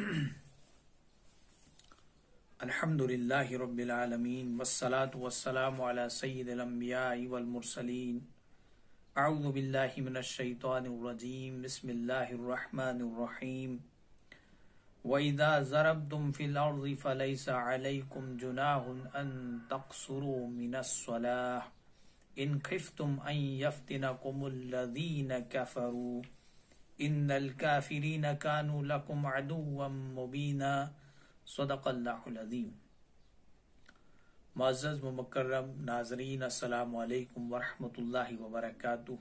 الحمدللہ رب العالمین والصلاة والسلام علی سید الانبیاء والمرسلین اعوذ باللہ من الشیطان الرجیم بسم اللہ الرحمن الرحیم وَإِذَا ضَرَبْتُمْ فِي الْأَرْضِ فَلَيْسَ عَلَيْكُمْ جُنَاحٌ أَن تَقْصُرُوا مِنَ الصَّلَاةِ إِنْ خِفْتُمْ أَن يَفْتِنَكُمُ الَّذِينَ كَفَرُوا إِنَّ الْكَافِرِينَ كَانُوا لَكُمْ عَدُوًّا مُبِينًا صدق اللہ العظیم۔ معزز و مکرم ناظرین، السلام علیکم ورحمۃ اللہ وبرکاتہ۔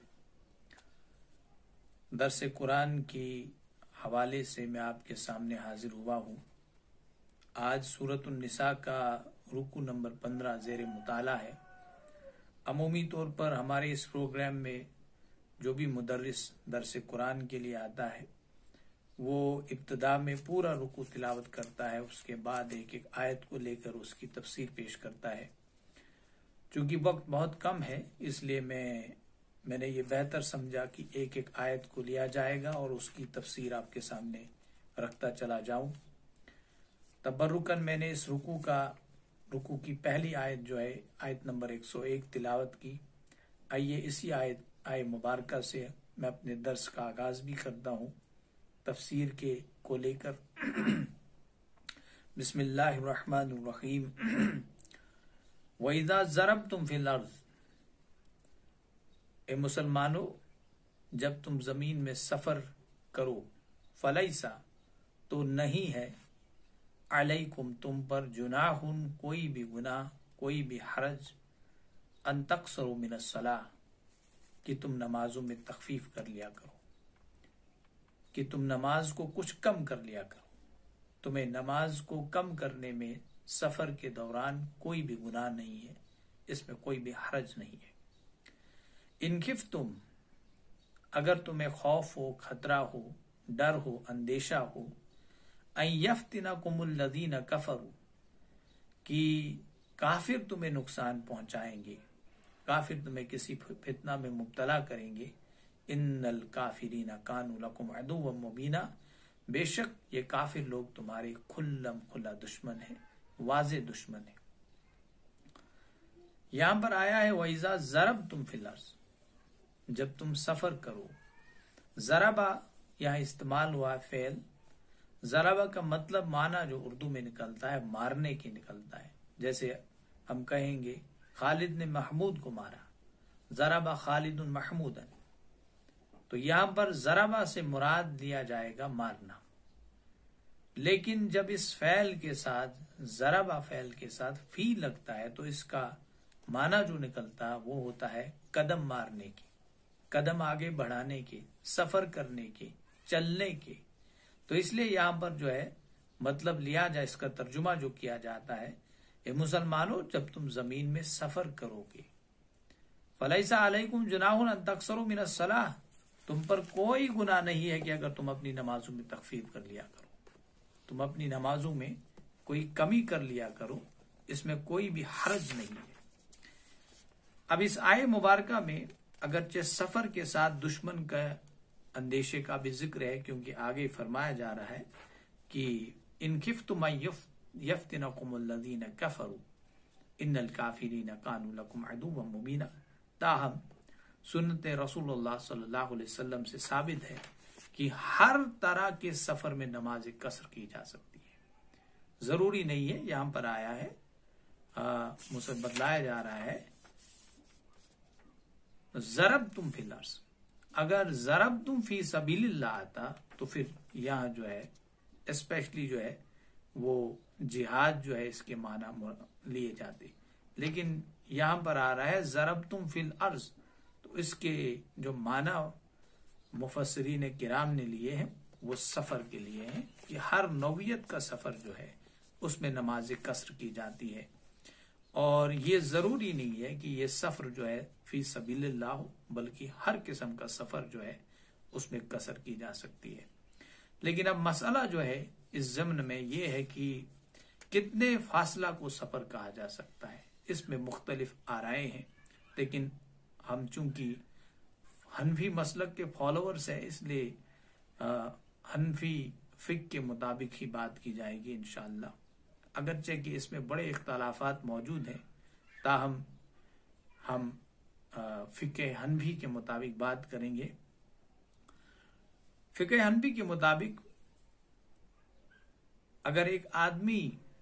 درس قرآن کی حوالے سے میں آپ کے سامنے حاضر ہوا ہوں۔ آج سورۃ النساء کا رکوع نمبر 15 زیر مطالعہ ہے۔ عمومی طور پر ہمارے اس پروگرام میں جو بھی مدرس درس قرآن کے لیے آتا ہے وہ ابتدا میں پورا رکوع تلاوت کرتا ہے، اس کے بعد ایک ایک آیت کو لے کر اس کی تفسیر پیش کرتا ہے۔ چونکہ وقت بہت کم ہے اس لیے میں نے یہ بہتر سمجھا کہ ایک ایک آیت کو لیا جائے گا اور اس کی تفسیر آپ کے سامنے رکھتا چلا جاؤں۔ تبرکاً میں نے اس رکوع کی پہلی آیت جو ہے آیت نمبر 101 تلاوت کی۔ آئیے اسی آیت مبارکہ سے میں اپنے درس کا آغاز بھی کرتا ہوں تفسیر کو لے کر۔ بسم اللہ الرحمن الرحیم۔ وَإِذَا ضَرَبْتُمْ فِي الْأَرْضِ، اے مسلمانوں جب تم زمین میں سفر کرو، فَلَيْسَ تو نہیں ہے، عَلَيْكُمْ تم پر، جُنَاحٌ کوئی بھی گناہ، کوئی بھی حرج، أَن تَقْصُرُوا مِنَ الصَّلَاةِ کہ تم نمازوں میں تخفیف کر لیا کرو، کہ تم نماز کو کچھ کم کر لیا کرو۔ تمہیں نماز کو کم کرنے میں سفر کے دوران کوئی بھی گناہ نہیں ہے، اس میں کوئی بھی حرج نہیں ہے۔ ان خفتم، اگر تمہیں خوف ہو، خطرہ ہو، ڈر ہو، اندیشہ ہو، ان یفتنکم الذین کفروا کہ کافر تمہیں نقصان پہنچائیں گے، کافر تمہیں کسی فتنہ میں مبتلا کریں گے، ان الکافرین کانوا لکم عدوا مبینا، بے شک یہ کافر لوگ تمہارے کھلم کھلا دشمن ہیں، واضح دشمن ہیں۔ یہاں پر آیا ہے وَإِذَا ضَرَبْتُمْ فِي الْأَرْضِ، جب تم سفر کرو۔ ضربہ یہاں استعمال ہوا فعل۔ ضربہ کا مطلب معنی جو اردو میں نکلتا ہے مارنے کی نکلتا ہے۔ جیسے ہم کہیں گے خالد نے محمود کو مارا، ضربہ خالد محمودا، تو یہاں پر ضربہ سے مراد لیا جائے گا مارنا۔ لیکن جب اس فعل کے ساتھ، ضربہ فعل کے ساتھ فی لگتا ہے تو اس کا معنی جو نکلتا ہے وہ ہوتا ہے قدم مارنے کی، قدم آگے بڑھانے کے، سفر کرنے کے، چلنے کے۔ تو اس لیے یہاں پر جو ہے مطلب لیا جائے، اس کا ترجمہ جو کیا جاتا ہے، اے مسلمانوں جب تم زمین میں سفر کرو گے، فَلَيْسَ عَلَيْكُمْ جُنَاحٌ أَن تَقْصُرُوا مِنَ الصَّلَاةِ تم پر کوئی گناہ نہیں ہے کہ اگر تم اپنی نمازوں میں تخفیف کر لیا کرو، تم اپنی نمازوں میں کوئی کمی کر لیا کرو، اس میں کوئی بھی حرج نہیں ہے۔ اب اس آیے مبارکہ میں اگرچہ سفر کے ساتھ دشمن کا اندیشے کا بھی ذکر ہے، کیونکہ آگے فرمایا جا رہا ہے کہ ان خفتم ان یفتنکم الذین کفروا ان الکافرین کانوا لکم عدوا مبینا، تاہم سنت رسول اللہ صلی اللہ علیہ وسلم سے ثابت ہے کہ ہر طرح کے سفر میں نماز قصر کی جا سکتی ہے۔ ضروری نہیں ہے، یہاں پر آیا ہے مجھ بتلایا جا رہا ہے ضربتم فی الارض، اگر ضربتم فی سبیل اللہ آتا تو پھر یہاں جو ہے اسپیشلی جو ہے وہ جہاد جو ہے اس کے معنی لیے جاتے، لیکن یہاں پر آ رہا ہے ضربتم فی الارض، تو اس کے جو معنی مفسرین کرام نے لیے ہیں وہ سفر کے لیے ہیں کہ ہر نوعیت کا سفر جو ہے اس میں نماز قصر کی جاتی ہے، اور یہ ضروری نہیں ہے کہ یہ سفر جو ہے فی سبیل اللہ ہو، بلکہ ہر قسم کا سفر جو ہے اس میں قصر کی جا سکتی ہے۔ لیکن اب مسئلہ جو ہے اس ضمن میں یہ ہے کہ کتنے فاصلہ کو سفر کہا جا سکتا ہے، اس میں مختلف آرائیں ہیں، لیکن ہم چونکہ حنفی مسلک کے فالوورز ہیں اس لیے حنفی فقہ کے مطابق ہی بات کی جائے گی انشاءاللہ، اگرچہ کہ اس میں بڑے اختلافات موجود ہیں، تاہم ہم فقہ حنفی کے مطابق بات کریں گے۔ فقہ حنفی کے مطابق اگر ایک آدمی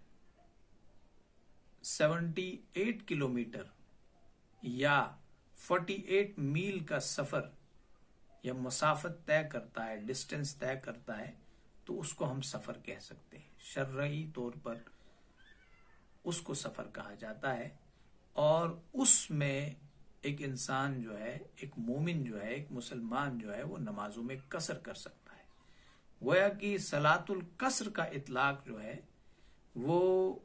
78 کلومیٹر یا 48 میل کا سفر یا مسافت طے کرتا ہے، ڈسٹینس طے کرتا ہے، تو اس کو ہم سفر کہہ سکتے ہیں۔ شرعی طور پر اس کو سفر کہا جاتا ہے، اور اس میں ایک انسان جو ہے، ایک مومن جو ہے، ایک مسلمان جو ہے، وہ نمازوں میں قصر کر سکتا ہے۔ گویا کہ صلاۃ القصر کا اطلاق جو ہے وہ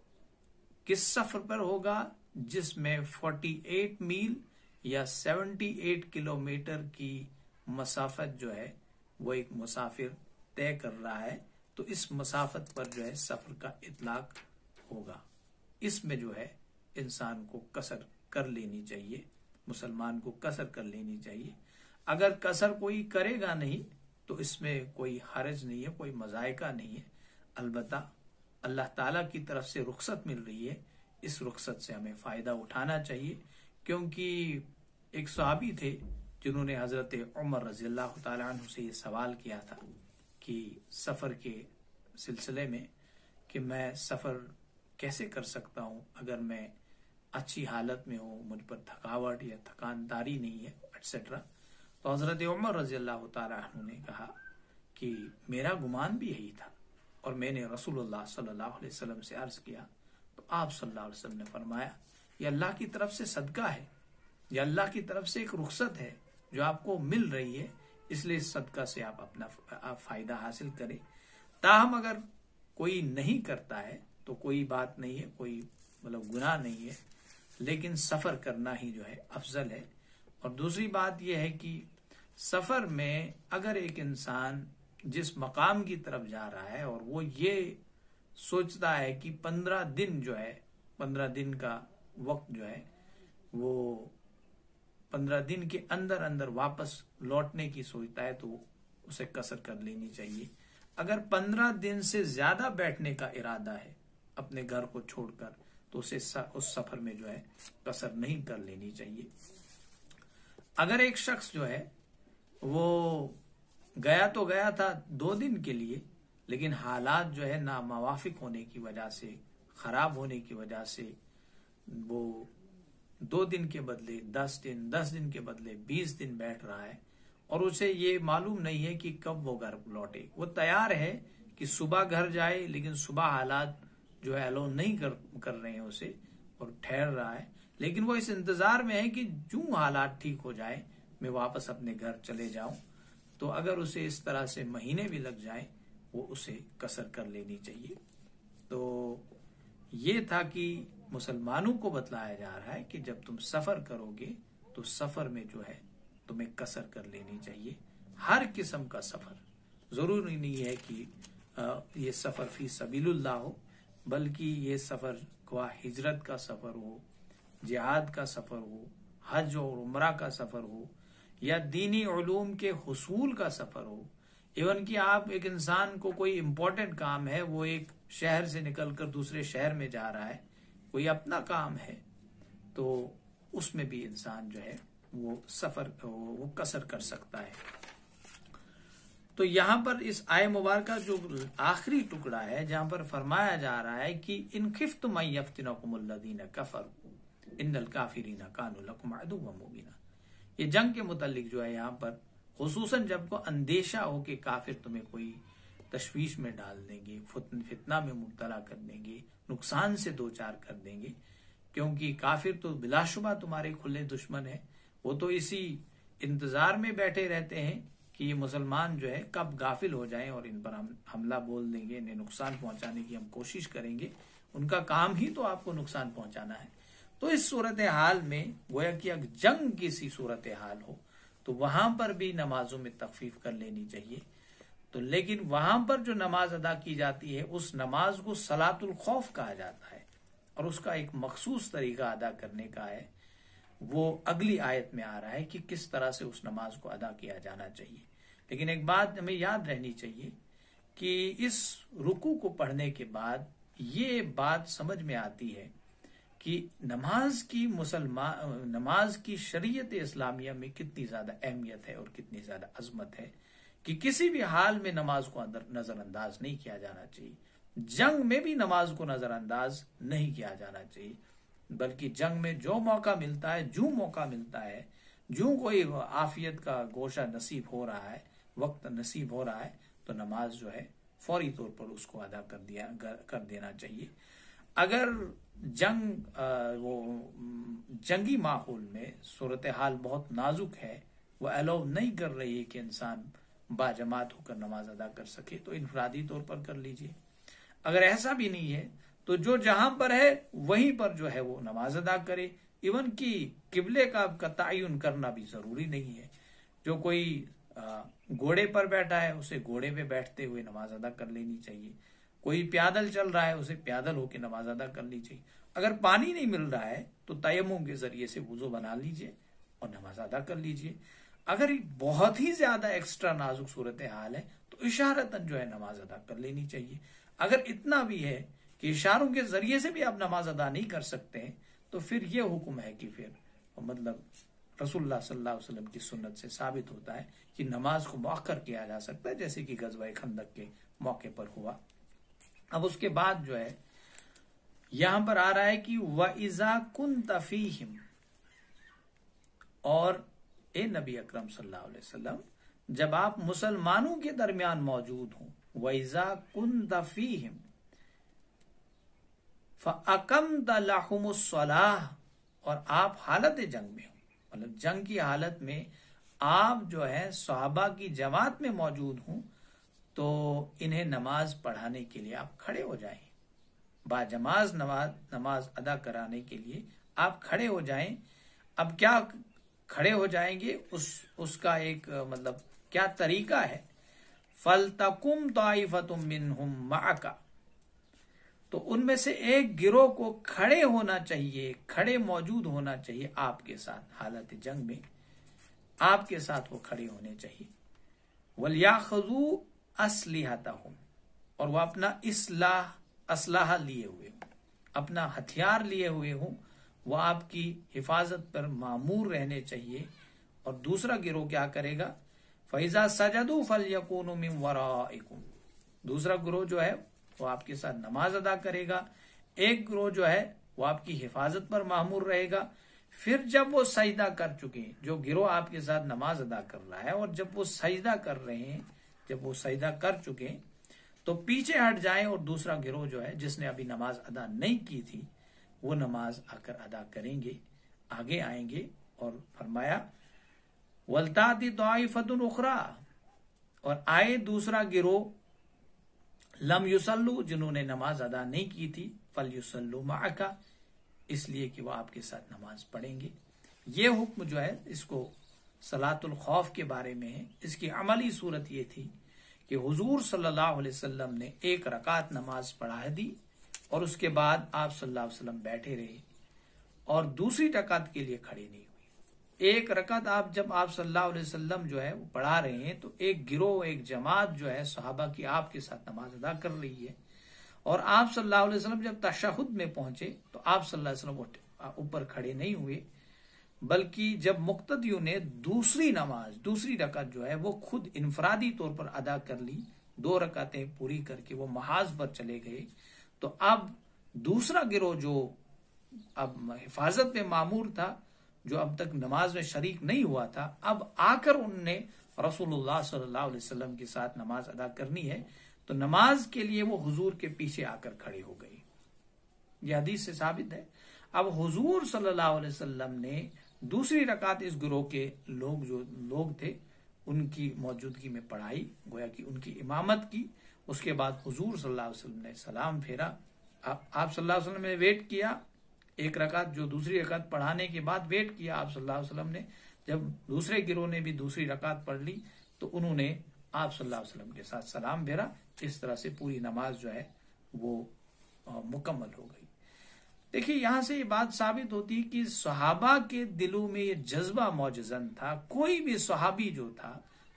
کس سفر پر ہوگا؟ جس میں 48 میل یا 78 کلومیٹر کی مسافت جو ہے وہ ایک مسافر طے کر رہا ہے، تو اس مسافت پر جو ہے سفر کا اطلاق ہوگا۔ اس میں جو ہے انسان کو قصر کر لینی چاہیے، مسلمان کو قصر کر لینی چاہیے۔ اگر قصر کوئی کرے گا نہیں تو اس میں کوئی حرج نہیں ہے، کوئی مضائقہ نہیں ہے، البتہ اللہ تعالیٰ کی طرف سے رخصت مل رہی ہے، اس رخصت سے ہمیں فائدہ اٹھانا چاہیے۔ کیونکہ ایک صحابی تھے جنہوں نے حضرت عمر رضی اللہ تعالیٰ عنہ سے یہ سوال کیا تھا کہ سفر کے سلسلے میں کہ میں سفر کیسے کر سکتا ہوں اگر میں اچھی حالت میں ہوں، مجھ پر تھکاوٹ یا تھکانداری نہیں ہے ایٹسیٹرا۔ تو حضرت عمر رضی اللہ تعالیٰ عنہ نے کہا کہ میرا گمان بھی یہی تھا، اور میں نے رسول اللہ صلی اللہ علیہ وسلم سے عرض کیا، تو آپ صلی اللہ علیہ وسلم نے فرمایا یہ اللہ کی طرف سے صدقہ ہے، یہ اللہ کی طرف سے ایک رخصت ہے جو آپ کو مل رہی ہے، اس لیے اس صدقہ سے آپ اپنا فائدہ حاصل کریں۔ تاہم اگر کوئی نہیں کرتا ہے تو کوئی بات نہیں ہے، کوئی گناہ نہیں ہے، لیکن سفر کرنا ہی جو ہے افضل ہے۔ اور دوسری بات یہ ہے کہ سفر میں اگر ایک انسان جس مقام کی طرف جا رہا ہے اور وہ یہ سوچتا ہے کہ 15 دن جو ہے، 15 دن کا وقت جو ہے، وہ 15 دن کے اندر اندر واپس لوٹنے کی سوچتا ہے، تو اسے قصر کر لینی چاہیے۔ اگر 15 دن سے زیادہ بیٹھنے کا ارادہ ہے اپنے گھر کو چھوڑ کر، تو اسے اس سفر میں جو ہے قصر نہیں کر لینی چاہیے۔ اگر ایک شخص جو ہے وہ گیا تو گیا تھا 2 دن کے لیے، لیکن حالات جو ہے ناموافق ہونے کی وجہ سے، خراب ہونے کی وجہ سے وہ 2 دن کے بدلے 10 دن، 10 دن کے بدلے 20 دن بیٹھ رہا ہے، اور اسے یہ معلوم نہیں ہے کہ کب وہ گھر لوٹے۔ وہ تیار ہے کہ صبح گھر جائے، لیکن صبح حالات جو ہے الو نہیں کر رہے ہیں اسے، اور ٹھہر رہا ہے، لیکن وہ اس انتظار میں ہے کہ جو حالات ٹھیک ہو جائے میں واپس اپنے گھر چلے جاؤں۔ تو اگر اسے اس طرح سے مہینے بھی لگ جائیں، وہ اسے قصر کر لینی چاہیے۔ تو یہ تھا کہ مسلمانوں کو بتلایا جا رہا ہے کہ جب تم سفر کرو گے تو سفر میں جو ہے تمہیں قصر کر لینی چاہیے۔ ہر قسم کا سفر، ضروری نہیں ہے کہ یہ سفر فی سبیل اللہ ہو، بلکہ یہ سفر خواہ ہجرت کا سفر ہو، جہاد کا سفر ہو، حج اور عمرہ کا سفر ہو، یا دینی علوم کے حصول کا سفر ہو، ایون کہ آپ ایک انسان کو کوئی امپورٹنٹ کام ہے، وہ ایک شہر سے نکل کر دوسرے شہر میں جا رہا ہے، کوئی اپنا کام ہے، تو اس میں بھی انسان جو ہے وہ قصر کر سکتا ہے۔ تو یہاں پر اس آیہ مبارکہ جو آخری ٹکڑا ہے، جہاں پر فرمایا جا رہا ہے کہ ان خفتم ان یفتنکم الذین کفروا ان الکافرین کانوا لکم عدوا مبینا، یہ جنگ کے متعلق جو ہے یہاں پر خصوصاً جب کو اندیشہ ہو کہ کافر تمہیں کوئی تشویش میں ڈال دیں گے، فتنہ میں مبتلا کر دیں گے، نقصان سے دوچار کر دیں گے، کیونکہ کافر تو بلا شبہ تمہارے کھلے دشمن ہیں، وہ تو اسی انتظار میں بیٹھے رہتے ہیں کہ یہ مسلمان جو ہے کب غافل ہو جائیں اور ان پر ہم حملہ بول دیں گے، انہیں نقصان پہنچانے کی ہم کوشش کریں گے، ان کا کام ہی تو آپ کو نقصان پہنچانا ہے۔ تو اس صورتحال میں گویا کہ اگر جنگ کی سی صورتحال ہو تو وہاں پر بھی نمازوں میں تخفیف کر لینی چاہیے۔ تو لیکن وہاں پر جو نماز ادا کی جاتی ہے اس نماز کو صلاۃ الخوف کہا جاتا ہے، اور اس کا ایک مخصوص طریقہ ادا کرنے کا ہے، وہ اگلی آیت میں آ رہا ہے کہ کس طرح سے اس نماز کو ادا کیا جانا چاہیے۔ لیکن ایک بات ہمیں یاد رہنی چاہیے کہ اس رکوع کو پڑھنے کے بعد یہ بات سمجھ میں آتی ہے کہ نماز کی شریعت اسلامیہ میں کتنی زیادہ اہمیت ہے اور کتنی زیادہ عظمت ہے کہ کسی بھی حال میں نماز کو نظر انداز نہیں کیا جانا چاہیے. جنگ میں بھی نماز کو نظر انداز نہیں کیا جانا چاہیے، بلکہ جنگ میں جو موقع ملتا ہے، جو کوئی عافیت کا گوشہ نصیب ہو رہا ہے، وقت نصیب ہو رہا ہے، تو نماز جو ہے فوری طور پر اس کو ادا کر دینا چاہیے. اگر جنگی ماحول میں صورتحال بہت نازک ہے، وہ الاؤ نہیں کر رہی ہے کہ انسان باجماعت ہو کر نماز ادا کر سکے، تو انفرادی طور پر کر لیجئے. اگر ایسا بھی نہیں ہے تو جو جہاں پر ہے وہیں پر جو ہے وہ نماز ادا کرے. ایون کی قبلے کا تعین کرنا بھی ضروری نہیں ہے. جو کوئی گھوڑے پر بیٹھا ہے اسے گھوڑے پہ بیٹھتے ہوئے نماز ادا کر لینی چاہیے. کوئی پیادل چل رہا ہے اسے پیادل ہو کے نماز ادا کر لی چاہیے. اگر پانی نہیں مل رہا ہے تو تیمم کے ذریعے سے وضو بنا لیجئے اور نماز ادا کر لیجئے. اگر بہت ہی زیادہ ایکسٹرا نازک صورتحال ہے تو اشارتاً جو ہے نماز ادا کر لینی چاہیے. اگر اتنا بھی ہے کہ اشاروں کے ذریعے سے بھی آپ نماز ادا نہیں کر سکتے ہیں تو پھر یہ حکم ہے کہ پھر مطلب رسول اللہ صلی اللہ علیہ وسلم کی سنت سے ثابت ہوتا ہے کہ نماز کو مؤخر کیا جا سکتا ہے، جیسے کہ غزوہ خندق کے موقع پر ہوا. اب اس کے بعد جو ہے یہاں پر آ رہا ہے کہ وَإِذَا كُنْتَ فِيهِمْ، اور اے نبی اکرم صلی اللہ علیہ وسلم جب آپ مسلمانوں کے درمیان موجود ہوں، وَإِذَا كُنْتَ فِيهِمْ فَأَقَمْتَ لَهُمُ الصَّلَاةَ، اور آپ حالت جنگ میں ہوں، مطلب جنگ کی حالت میں آپ جو ہے صحابہ کی جماعت میں موجود ہوں، تو انہیں نماز پڑھانے کے لیے آپ کھڑے ہو جائیں. باجماعت نماز ادا کرانے کے لیے آپ کھڑے ہو جائیں. اب کیا کھڑے ہو جائیں گے، اس کا ایک مطلب کیا طریقہ ہے. فَلْتَقُمْ طَائِفَةٌ مِّنْهُمْ مَعَكَ، تو ان میں سے ایک گروہ کو کھڑے ہونا چاہیے، کھڑے موجود ہونا چاہیے آپ کے ساتھ. حالت جنگ میں آپ کے ساتھ وہ کھڑے ہونے چاہیے. وَلْيَأْخُذُوا أَسْلِحَتَهُمْ، اور وہ اپنا اسلحہ لیے ہوئے ہوں، اپنا ہتھیار لیے ہوئے ہوں، وہ آپ کی حفاظت پر مامور رہنے چاہیے. اور دوسرا گروہ کیا کرے گا، فَإِذَا سَجَدُوا فَلْيَكُونُوا مِنْ وَرَائِكُمْ، دوسرا گروہ جو ہے وہ آپ کے ساتھ نماز ادا کرے گا. ایک گروہ جو ہے وہ آپ کی حفاظت پر مامور رہے گا. پھر جب وہ سجدہ کر چکے، جو گروہ آپ کے ساتھ نماز ادا کر رہا ہے، اور جب وہ سجدہ کر رہے ہیں، جب وہ سجدہ کر چکے تو پیچھے ہٹ جائیں، اور دوسرا گروہ جو ہے جس نے ابھی نماز ادا نہیں کی تھی وہ نماز آ کر ادا کریں گے، آگے آئیں گے. اور فرمایا وَلْتَأْتِ طَائِفَةٌ أُخْرَىٰ، اور آئے دوسرا گروہ لم یصلوا، جنہوں نے نماز ادا نہیں کی تھی، فَلْيُصَلُّوا مَعَكَ، اس لیے کہ وہ آپ کے ساتھ نماز پڑھیں گے. یہ حکم جو ہے اس کو صلاۃ الخوف کے بارے میں ہے. اس کی عملی صورت یہ تھی کہ حضور صلی اللہ علیہ وسلم نے ایک رکعت نماز پڑھا دی، اور اس کے بعد آپ صلی اللہ علیہ وسلم بیٹھے رہے اور دوسری رکعت کے لیے کھڑے نہیں ہوئے. ایک رکعت جب آپ صلی اللہ علیہ وسلم جو ہے وہ پڑھا رہے ہیں، تو ایک گروہ، ایک جماعت جو ہے صحابہ کی آپ کے ساتھ نماز ادا کر رہی ہے. اور آپ صلی اللہ علیہ وسلم جب تشہد میں پہنچے تو آپ صلی اللہ علیہ وسلم اوپر کھڑے نہیں ہوئے، بلکہ جب مقتدیوں نے دوسری رکعت جو ہے وہ خود انفرادی طور پر ادا کر لی، 2 رکعتیں پوری کر کے وہ محاذ پر چلے گئے، تو اب دوسرا گروہ جو اب حفاظت میں مامور تھا، جو اب تک نماز میں شریک نہیں ہوا تھا، اب آ کر ان نے رسول اللہ صلی اللہ علیہ وسلم کے ساتھ نماز ادا کرنی ہے، تو نماز کے لیے وہ حضور کے پیچھے آ کر کھڑے ہو گئے. یہ حدیث سے ثابت ہے. اب حضور صلی اللہ علیہ وسلم نے دوسری رکعت اس گروہ کے لوگ تھے ان کی موجودگی میں پڑھائی، گویا کہ ان کی امامت کی. اس کے بعد حضور صلی اللہ علیہ وسلم نے سلام پھیرا. آپ صلی اللہ علیہ وسلم نے ویٹ کیا، ایک رکعت جو دوسری رکعت پڑھانے کے بعد ویٹ کیا آپ صلی اللہ علیہ وسلم نے. جب دوسرے گروہ نے بھی دوسری رکعت پڑھ لی تو انہوں نے آپ صلی اللہ علیہ وسلم کے ساتھ سلام پھیرا. اس طرح سے پوری نماز جو ہے وہ مکمل ہو گئی. دیکھیے یہاں سے یہ بات ثابت ہوتی کہ صحابہ کے دلوں میں یہ جذبہ موجزن تھا. کوئی بھی صحابی جو تھا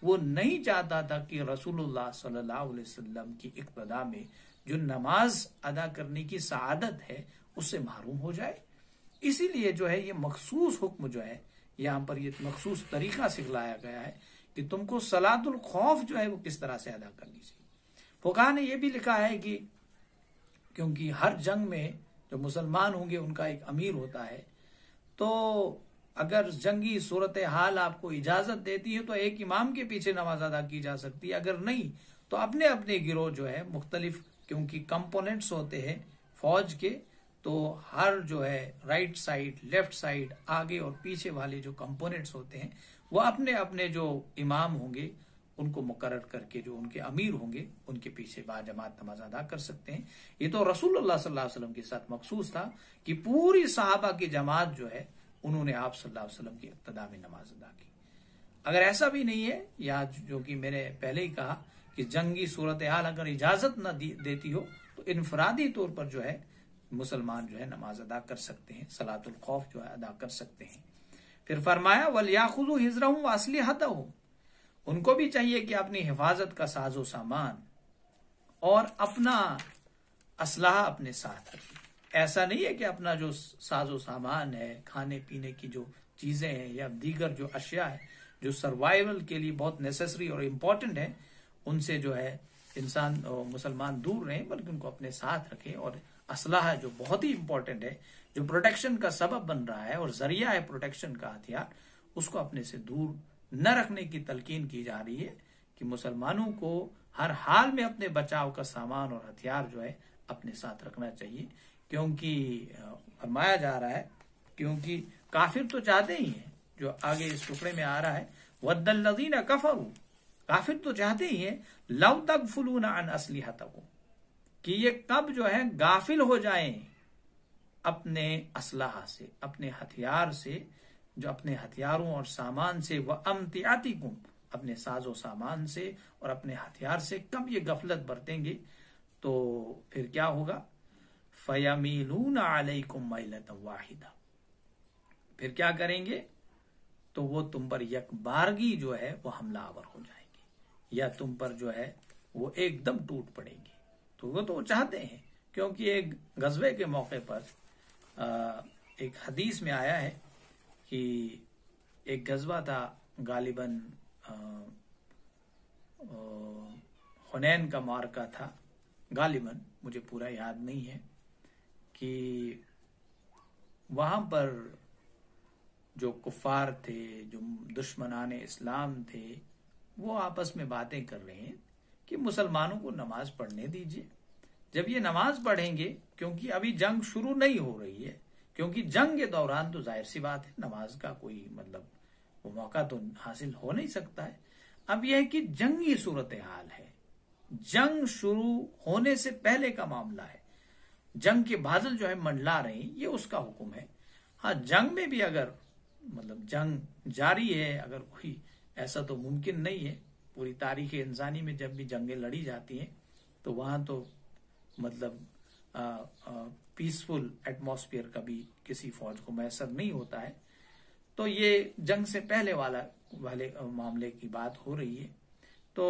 وہ نہیں چاہتا تھا کہ رسول اللہ صلی اللہ علیہ وسلم کی اقتداء میں جو نماز ادا کرنے کی سعادت ہے اس سے محروم ہو جائے. اسی لیے جو ہے یہ مخصوص حکم جو ہے یہاں پر یہ مخصوص طریقہ سکھلایا گیا ہے کہ تم کو صلاۃ الخوف جو ہے وہ کس طرح سے ادا کرنی چاہیے. فقہا نے یہ بھی لکھا ہے کہ کیونکہ ہر جنگ میں جو مسلمان ہوں گے ان کا ایک امیر ہوتا ہے، تو اگر جنگی صورتحال آپ کو اجازت دیتی ہے تو ایک امام کے پیچھے نماز ادا کی جا سکتی ہے، اگر نہیں تو اپنے اپنے گروہ جو ہے مختلف، کیونکہ کمپوننٹس ہوتے ہیں فوج کے، تو ہر جو ہے رائٹ سائڈ، لیفٹ سائڈ، آگے اور پیچھے والے جو کمپوننٹس ہوتے ہیں وہ اپنے اپنے جو امام ہوں گے ان کو مقرر کر کے جو ان کے امیر ہوں گے ان کے پیچھے باجماعت نماز ادا کر سکتے ہیں. یہ تو رسول اللہ صلی اللہ علیہ وسلم کے ساتھ مخصوص تھا کہ پوری صحابہ کی جماعت جو ہے انہوں نے آپ صلی اللہ علیہ وسلم کی اقتداء میں نماز ادا کی. اگر ایسا بھی نہیں ہے، یا جو کہ میں نے پہلے ہی کہا کہ جنگی صورتحال اگر اجازت نہ دیتی ہو تو انفرادی طور پر جو ہے مسلمان جو ہے نماز ادا کر سکتے ہیں، صلاۃ الخوف جو ہے ادا کر سکتے ہیں. پھر فرمایا وَلْيَأْخُذُوا حِذْرَهُمْ وَأَسْلِحَتَهُمْ، ان کو بھی چاہیے کہ اپنی حفاظت کا ساز و سامان اور اپنا اسلحہ اپنے ساتھ رکھیں. ایسا نہیں ہے کہ اپنا جو ساز و سامان ہے، کھانے پینے کی جو چیزیں ہیں یا دیگر جو اشیاء ہے جو سروائیول کے لیے بہت نیسیسری اور امپورٹنٹ ہے، ان سے جو ہے انسان مسلمان دور رہیں، بلکہ ان کو اپنے ساتھ رکھیں. اور اسلحہ جو بہت ہی امپورٹنٹ ہے، جو پروٹیکشن کا سبب بن رہا ہے اور ذریعہ ہے پروٹیکشن کا ہتھیار، اس کو اپنے سے دور نہ رکھنے کی تلقین کی جا رہی ہے کہ مسلمانوں کو ہر حال میں اپنے بچاؤ کا سامان اور ہتھیار جو ہے اپنے ساتھ رکھنا چاہیے. کیونکہ فرمایا جا رہا ہے کیونکہ کافر تو چاہتے ہی ہیں، جو آگے اس ٹکڑے میں آ رہا ہے وَدَّ الَّذِينَ كَفَرُوا، کافر تو چاہتے ہی ہیں لَوْ تَغْفُلُونَ عَنْ أَسْلِحَتَكُمْ، کہ یہ کب جو ہے غافل ہو جائیں اپنے اسلحہ سے، اپنے ہتھیار سے، جو اپنے ہتھیاروں اور سامان سے، وَأَمْتِعَتِكُمْ، اپنے ساز و سامان سے اور اپنے ہتھیار سے کب یہ غفلت برتیں گے تو پھر کیا ہوگا؟ فَيَمِيلُونَ عَلَيْكُمْ مَيْلَةً وَاحِدَةً، پھر کیا کریں گے؟ تو وہ تم پر یک بارگی جو ہے وہ حملہ آور ہو جائیں گے، یا تم پر جو ہے وہ ایک دم ٹوٹ پڑیں گے. تو وہ چاہتے ہیں، کیونکہ ایک غزوے کے موقع پر ایک حدیث میں آیا ہے کہ ایک غزوہ تھا، غالباً حنین کا معرکہ تھا، غالباً مجھے پورا یاد نہیں ہے، کہ وہاں پر جو کفار تھے، جو دشمنان اسلام تھے، وہ آپس میں باتیں کر رہے ہیں کہ مسلمانوں کو نماز پڑھنے دیجیے. جب یہ نماز پڑھیں گے، کیونکہ ابھی جنگ شروع نہیں ہو رہی ہے، کیونکہ جنگ کے دوران تو ظاہر سی بات ہے نماز کا کوئی وہ موقع تو حاصل ہو نہیں سکتا ہے. اب یہ ہے کہ جنگی صورتحال ہے، جنگ شروع ہونے سے پہلے کا معاملہ ہے، جنگ کے بادل جو ہے منڈلا رہے ہیں، یہ اس کا حکم ہے. ہاں، جنگ میں بھی اگر جنگ جاری ہے، اگر کوئی ایسا تو ممکن نہیں ہے، پوری تاریخ انسانی میں جب بھی جنگیں لڑی جاتی ہیں تو وہاں تو پیسفل ایٹماسفیئر کبھی کسی فوج کو میسر نہیں ہوتا ہے. تو یہ جنگ سے پہلے والے معاملے کی بات ہو رہی ہے. تو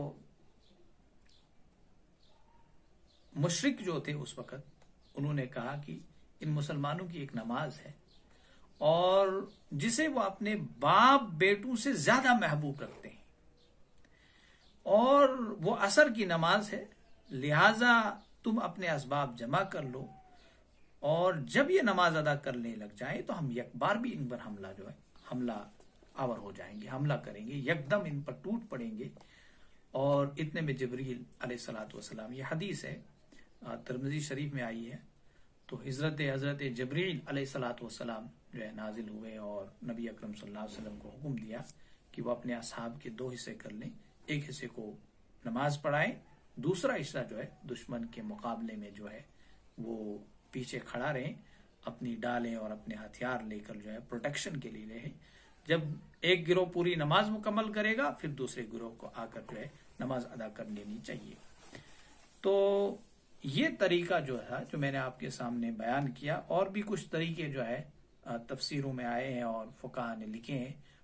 مشرک جو تھے اس وقت، انہوں نے کہا کہ ان مسلمانوں کی ایک نماز ہے اور جسے وہ اپنے باپ بیٹوں سے زیادہ محبوب رکھتے ہیں، اور وہ عصر کی نماز ہے، لہذا تم اپنے اسباب جمع کر لو، اور جب یہ نماز ادا کرنے لگ جائیں تو ہم یک بار بھی ان پر حملہ آور ہو جائیں گے، حملہ کریں گے، یکدم ان پر ٹوٹ پڑیں گے. اور اتنے میں جبریل علیہ الصلوۃ والسلام، یہ حدیث ہے ترمذی شریف میں آئی ہے، تو حضرت جبریل علیہ الصلوۃ والسلام جو ہے نازل ہوئے اور نبی اکرم صلی اللہ علیہ وسلم کو حکم دیا کہ وہ اپنے اصحاب کے 2 حصے کر لیں، ایک حصے کو نماز پڑھائیں، دوسرا حصہ جو ہے دشمن کے مقابلے میں جو ہے وہ پیچھے کھڑا رہیں، اپنی ڈالیں اور اپنے ہتھیار لے کر جو ہے پروٹیکشن کے لیے رہیں. جب ایک گروہ پوری نماز مکمل کرے گا پھر دوسرے گروہ کو آ کر جو ہے نماز ادا کر لینی چاہیے. تو یہ طریقہ جو ہے جو میں نے آپ کے سامنے بیان کیا، اور بھی کچھ طریقے جو ہے تفسیروں میں آئے ہیں اور فقہاء نے لکھے ہیں،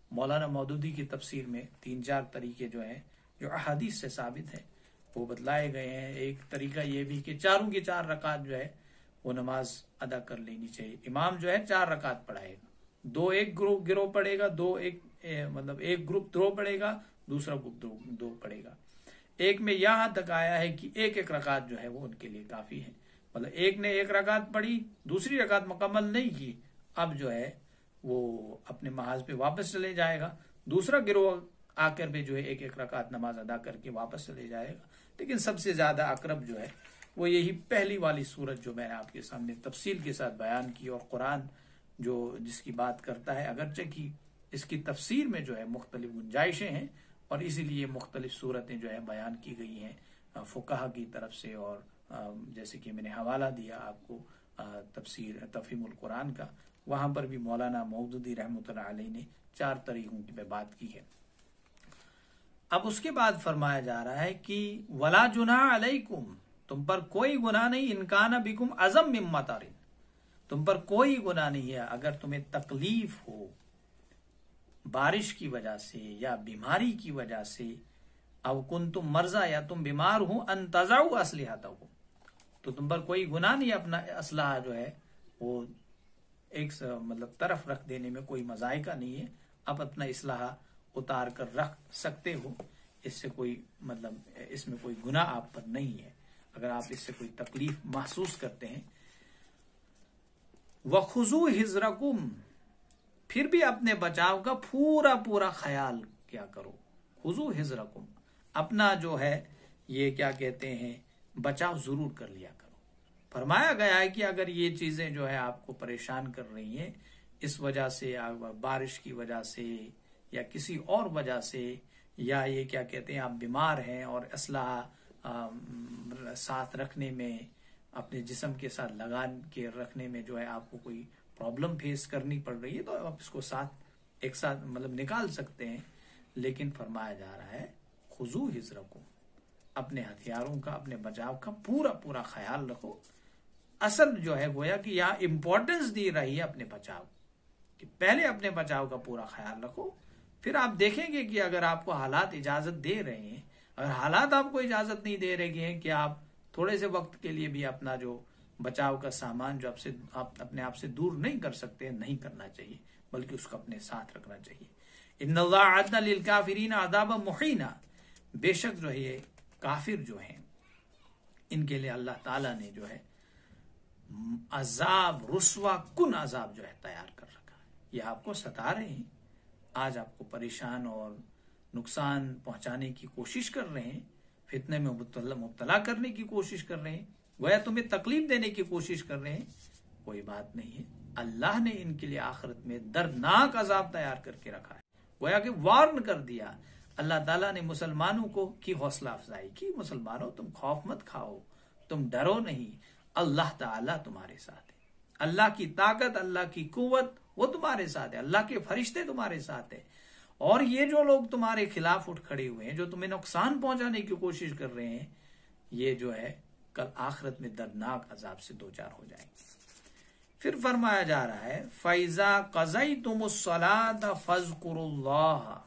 مولانا مودودی کی تفسیر میں 3-4 طریقے جو ہیں جو احادیث سے ثابت ہیں وہ بتلائے گئے ہیں. ایک طریقہ یہ بھی کہ چاروں کی 4 رکعت جو ہے وہ نماز ادا کر لینی چاہیے. امام جو ہے 4 رکعت پڑھائے گا، 2 ایک گروہ پڑھے گا، 2 ایک گروپ 2 پڑھے گا، دوسرا گروپ 2 پڑھے گا. ایک میں یہاں تک آیا ہے کہ ایک رکعت جو ہے وہ ان کے لیے کافی ہے. مطلب ایک نے 1 رکعت پڑھی، دوسری رکعت مکمل نہیں کی، اب جو ہے وہ اپنے محاذ پہ واپس چلے جائے گا. دوسرا گروہ آ کر بھی جو ہے 1 رکعت نماز ادا کر کے واپس چلے جائے گا. لیکن سب سے زیادہ اقرب جو ہے وہ یہی پہلی والی صورت جو میں نے آپ کے سامنے تفصیل کے ساتھ بیان کی، اور قرآن جو جس کی بات کرتا ہے، اگرچہ کہ اس کی تفسیر میں جو ہے مختلف گنجائشیں ہیں اور اسی لیے مختلف صورتیں جو ہے بیان کی گئی ہیں فقہا کی طرف سے. اور جیسے کہ میں نے حوالہ دیا آپ کو تفسیر تفہیم القرآن کا، وہاں پر بھی مولانا مودودی رحمۃ اللہ علیہ نے 4 طریقوں کی بات کی ہے. اب اس کے بعد فرمایا جا رہا ہے کہ ولا جناح علیکم، تم پر کوئی گناہ نہیں، ان کان بکم عظم من مطر، تم پر کوئی گناہ نہیں ہے اگر تمہیں تکلیف ہو بارش کی وجہ سے یا بیماری کی وجہ سے، او کنتم مرضى، یا تم بیمار ہو، ان تضعوا اسلحتکم، تو تم پر کوئی گناہ نہیں اپنا اسلحہ جو ہے وہ ایک طرف رکھ دینے میں کوئی مذائقہ نہیں ہے. آپ اپنا اسلحہ اتار کر رکھ سکتے ہو، اس سے کوئی اس میں کوئی گناہ آپ پر نہیں ہے اگر آپ اس سے کوئی تکلیف محسوس کرتے ہیں. وَخُذُوا حِذْرَكُمْ، پھر بھی اپنے بچاؤ کا پورا خیال کیا کرو. خُذُوا حِذْرَكُمْ، اپنا جو ہے یہ کیا کہتے ہیں بچاؤ ضرور کر لیا کرو. فرمایا گیا ہے کہ اگر یہ چیزیں جو ہے آپ کو پریشان کر رہی ہیں اس وجہ سے، بارش کی وجہ سے یا کسی اور وجہ سے، یا یہ کیا کہتے ہیں آپ بیمار ہیں اور اسلحہ ساتھ رکھنے میں، اپنے جسم کے ساتھ لگا کے رکھنے میں جو ہے آپ کو کوئی پرابلم فیس کرنی پڑ رہی ہے، تو آپ اس کو ایک ساتھ نکال سکتے ہیں. لیکن فرمایا جا رہا ہے خُذُوا حِذْرَكُمْ، اپنے ہتھیاروں کا، اپنے بچاؤ کا پورا خیال رکھو. اصل جو ہے گویا کہ یہاں امپورٹنس دی رہی ہے اپنے بچاؤ کہ پہلے اپنے بچاؤ کا پورا خیال رکھو، پھر آپ دیکھیں گے کہ اگر آپ کو حالات اجازت دے رہے ہیں، اگر حالات آپ کو اجازت نہیں دے رہے ہیں کہ آپ تھوڑے سے وقت کے لیے بھی اپنا جو بچاؤ کا سامان جو آپ اپنے آپ سے دور نہیں کر سکتے، نہیں کرنا چاہیے بلکہ اس کو اپنے ساتھ رکھنا چاہیے. ان اللہ اعد للکافرین عذابا مہینا، بے شک جو ہے یہ کافر جو ہیں ان کے لیے اللہ تعالیٰ نے جو ہے عذاب، رسوا کن عذاب جو ہے تیار کر رکھا ہے. یہ آپ کو ستا رہے ہیں، آج آپ کو پریشان اور نقصان پہنچانے کی کوشش کر رہے ہیں، فتنے میں مبتلا کرنے کی کوشش کر رہے ہیں، گویا تمہیں تکلیف دینے کی کوشش کر رہے ہیں. کوئی بات نہیں ہے، اللہ نے ان کے لیے آخرت میں دردناک عذاب تیار کر کے رکھا ہے. گویا کہ وارن کر دیا اللہ تعالیٰ نے مسلمانوں کو کی حوصلہ افزائی کی، مسلمانوں تم خوف مت کھاؤ، تم ڈرو نہیں، اللہ تعالیٰ تمہارے ساتھ ہے. اللہ کی طاقت، اللہ کی قوت وہ تمہارے ساتھ ہے، اللہ کے فرشتے تمہارے ساتھ ہیں. اور یہ جو لوگ تمہارے خلاف اٹھ کھڑے ہوئے ہیں، جو تمہیں نقصان پہنچانے کی کوشش کر رہے ہیں، یہ جو ہے کل آخرت میں دردناک عذاب سے دوچار ہو جائیں گے. پھر فرمایا جا رہا ہے فَإِذَا قَضَيْتُمُ الصَّلَاةَ فَاذْكُرُوا اللَّهَ،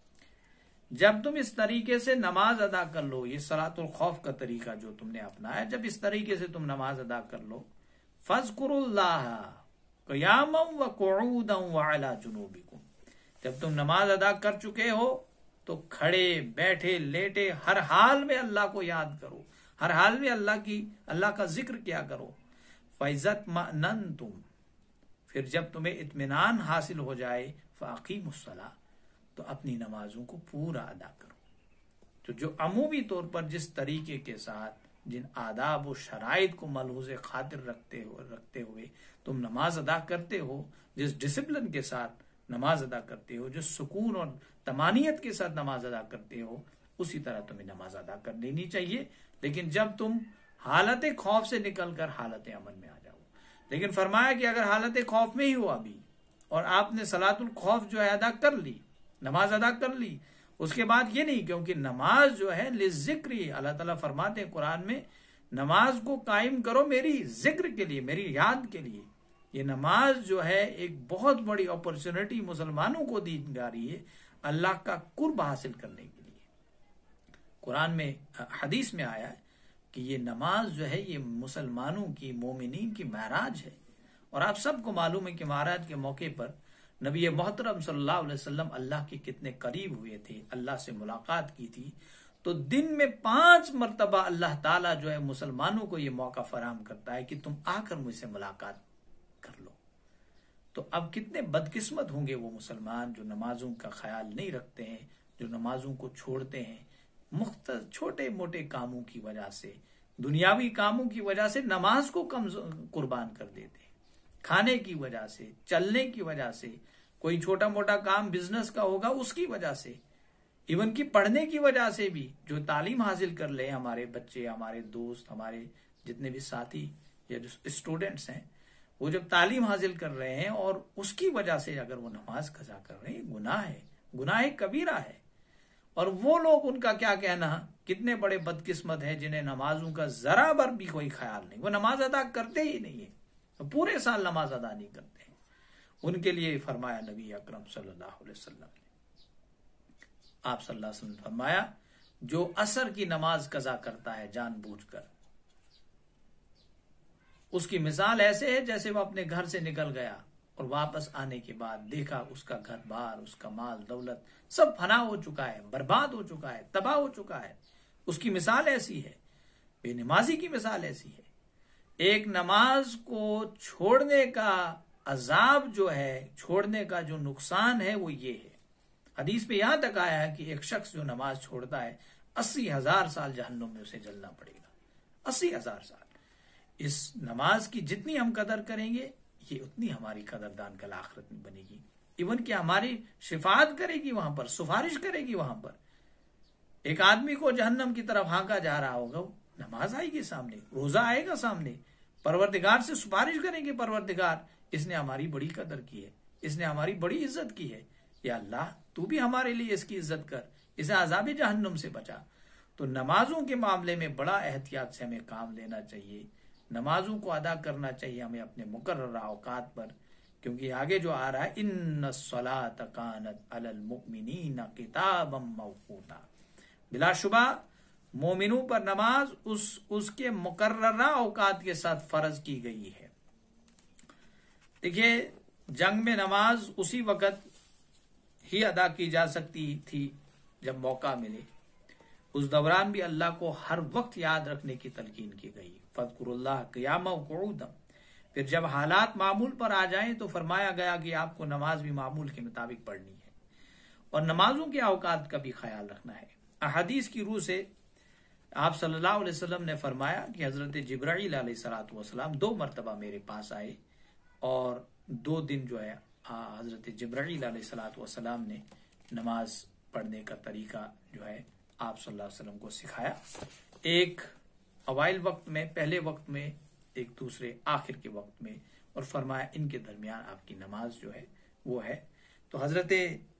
جب تم اس طریقے سے نماز ادا کر لو، یہ صلاۃ الخوف کا طریقہ جو تم نے اپنایا، جب اس طریقے سے تم نماز ادا کر لو، فَاذْكُرُوا اللَّهَ قِيَامًا وَقُعُودًا وَعَلَى جُنُوبِكُمْ، جب تم نماز ادا کر چکے ہو تو کھڑے، بیٹھے، لیٹے، ہر حال میں اللہ کو یاد کرو، ہر حال میں اللہ کا ذکر کیا کرو. فَإِذَا اطْمَأْنَنْتُمْ، پھر جب تمہیں اطمینان حاصل ہو جائے، فَأَقِیمُوا الصَّلَاةَ، تو اپنی نمازوں کو پورا ادا کرو. تو جو عمومی طور پر جس طریقے کے ساتھ، جن آداب و شرائط کو ملحوظ خاطر رکھتے ہوئے تم نماز ادا کرتے ہو، جس ڈسپلن کے ساتھ نماز ادا کرتے ہو، جس سکون اور طمانینت کے ساتھ نماز ادا کرتے ہو، اسی طرح تمہیں نماز ادا کر لینی چاہیے. لیکن جب تم حالت خوف سے نکل کر حالت امن میں آ جاؤ، لیکن فرمایا کہ اگر حالت خوف میں ہی ہو ابھی اور آپ نے صلاۃ الخوف جو ہے ادا کر لی، نماز ادا کر لی، اس کے بعد یہ نہیں، کیونکہ نماز جو ہے لذکری، اللہ تعالیٰ فرماتے ہیں قرآن میں، نماز کو قائم کرو میری ذکر کے لیے، میری یاد کے لیے. یہ نماز جو ہے ایک بہت بڑی اپرچونٹی مسلمانوں کو دی جا رہی ہے اللہ کا قرب حاصل کرنے کے لیے۔ قرآن میں حدیث میں آیا ہے کہ یہ نماز جو ہے یہ مسلمانوں کی مومنین کی معراج ہے، اور آپ سب کو معلوم ہے کہ معراج کے موقع پر نبی محترم صلی اللہ علیہ وسلم اللہ کے کتنے قریب ہوئے تھے، اللہ سے ملاقات کی تھی۔ تو دن میں 5 مرتبہ اللہ تعالیٰ جو ہے مسلمانوں کو یہ موقع فراہم کرتا ہے کہ تم آ کر مجھ سے ملاقات کر لو۔ تو اب کتنے بدقسمت ہوں گے وہ مسلمان جو نمازوں کا خیال نہیں رکھتے ہیں، جو نمازوں کو چھوڑتے ہیں، مختلف چھوٹے موٹے کاموں کی وجہ سے، دنیاوی کاموں کی وجہ سے نماز کو قربان کر دیتے ہیں، کھانے کی وجہ سے، چلنے کی وجہ سے، کوئی چھوٹا موٹا کام بزنس کا ہوگا اس کی وجہ سے، ایون کی پڑھنے کی وجہ سے بھی، جو تعلیم حاصل کر لیں ہمارے بچے، ہمارے دوست، ہمارے جتنے بھی ساتھی یا جو اسٹوڈنٹس ہیں، وہ جب تعلیم حاصل کر رہے ہیں اور اس کی وجہ سے اگر وہ نماز قضا کر رہے ہیں، گناہ ہے، گناہ کبیرہ ہے۔ اور وہ لوگ، ان کا کیا کہنا، کتنے بڑے بدقسمت ہیں جنہیں نمازوں کا ذرا بر بھی کوئی خیال نہیں، وہ نماز ادا کرتے ہی نہیں ہے، پورے سال نماز ادا نہیں کرتے ہیں۔ ان کے لیے فرمایا نبی اکرم صلی اللہ علیہ وسلم نے، آپ صلی اللہ علیہ وسلم نے فرمایا جو عصر کی نماز قضا کرتا ہے جان بوجھ کر، اس کی مثال ایسے ہے جیسے وہ اپنے گھر سے نکل گیا اور واپس آنے کے بعد دیکھا اس کا گھر بار، اس کا مال دولت سب فنا ہو چکا ہے، برباد ہو چکا ہے، تباہ ہو چکا ہے۔ اس کی مثال ایسی ہے، بے نمازی کی مثال ایسی ہے۔ ایک نماز کو چھوڑنے کا عذاب جو ہے، چھوڑنے کا جو نقصان ہے وہ یہ ہے، حدیث میں یہاں تک آیا ہے کہ ایک شخص جو نماز چھوڑتا ہے 80,000 سال جہنم میں اسے جلنا پڑے گا، 80,000 سال۔ اس نماز کی جتنی ہم قدر کریں گے یہ اتنی ہماری قدردان کل آخرت میں بنے گی، ایون کہ ہماری شفاعت کرے گی، وہاں پر سفارش کرے گی۔ وہاں پر ایک آدمی کو جہنم کی طرف ہانکا جا رہا ہوگا، نماز آئے گی سامنے، روزہ آئے گا سامنے، پروردگار سے سفارش کریں گے، پروردگار اس نے ہماری بڑی قدر کی ہے، اس نے ہماری بڑی عزت کی ہے، یا اللہ تو بھی ہمارے لیے اس کی عزت کر، اسے عذاب جہنم سے بچا۔ تو نمازوں کے معاملے میں بڑا احتیاط سے ہمیں کام لینا چاہیے، نمازوں کو ادا کرنا چاہیے ہمیں اپنے مقررہ اوقات پر، کیونکہ آگے جو آ رہا ہے ان الصلاۃ کانت علی المؤمنین کتابا موقوتا، بلا شبہ مومنوں پر نماز اس کے مقررہ اوقات کے ساتھ فرض کی گئی ہے۔ دیکھیے جنگ میں نماز اسی وقت ہی ادا کی جا سکتی تھی جب موقع ملے، اس دوران بھی اللہ کو ہر وقت یاد رکھنے کی تلقین کی گئی، فاذکروا اللہ قیاما وقعودا۔ پھر جب حالات معمول پر آ جائیں تو فرمایا گیا کہ آپ کو نماز بھی معمول کے مطابق پڑھنی ہے، اور نمازوں کے اوقات کا بھی خیال رکھنا ہے۔ احادیث کی روح سے آپ صلی اللہ علیہ وسلم نے فرمایا کہ حضرت جبرائیل علیہ السلام 2 مرتبہ میرے پاس آئے، اور 2 دن جو ہے حضرت جبرائیل علیہ السلام نے نماز پڑھنے کا طریقہ جو ہے آپ صلی اللہ علیہ وسلم کو سکھایا، ایک اوائل وقت میں، پہلے وقت میں، ایک دوسرے آخر کے وقت میں، اور فرمایا ان کے درمیان آپ کی نماز جو ہے وہ ہے۔ تو حضرت